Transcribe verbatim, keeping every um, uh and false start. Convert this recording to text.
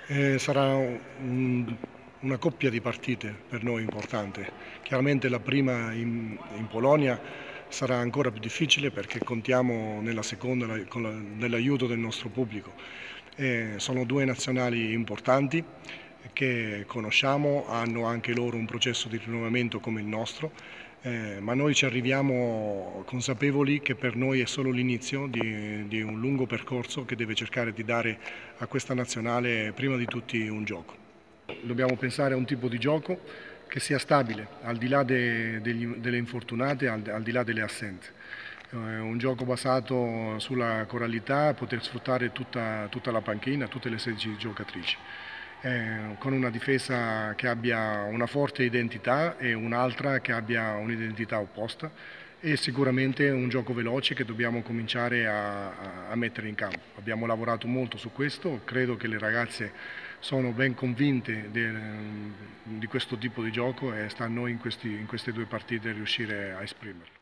Eh, sarà un- una coppia di partite per noi importante. Chiaramente la prima in, in Polonia sarà ancora più difficile perché contiamo nella seconda la- con la- nell'aiuto del nostro pubblico. Eh, sono due nazionali importanti che conosciamo, hanno anche loro un processo di rinnovamento come il nostro, eh, ma noi ci arriviamo consapevoli che per noi è solo l'inizio di, di un lungo percorso che deve cercare di dare a questa nazionale prima di tutti un gioco. Dobbiamo pensare a un tipo di gioco che sia stabile, al di là de, degli, delle infortunate, al, al di là delle assenze. Eh, un gioco basato sulla coralità, poter sfruttare tutta, tutta la panchina, tutte le sedici giocatrici. Eh, con una difesa che abbia una forte identità e un'altra che abbia un'identità opposta e sicuramente un gioco veloce che dobbiamo cominciare a, a mettere in campo. Abbiamo lavorato molto su questo, credo che le ragazze sono ben convinte de, di questo tipo di gioco e sta a noi in, questi, in queste due partite riuscire a esprimerlo.